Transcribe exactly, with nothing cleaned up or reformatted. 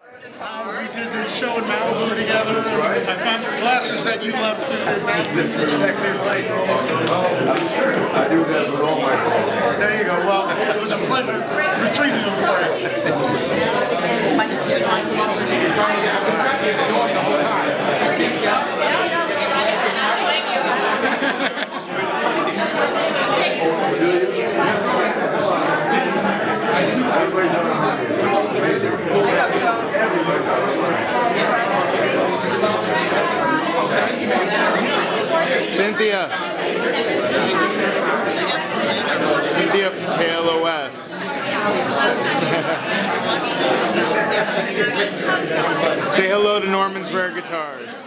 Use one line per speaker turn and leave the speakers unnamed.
We did the show in Malibu together. I found your glasses that you left in your bathroom.
I do that with all my clothes.
There you go. Well, it was a pleasure retrieving them for you.
Cynthia. Cynthia from K L O S. Say hello to Norman's Rare Guitars.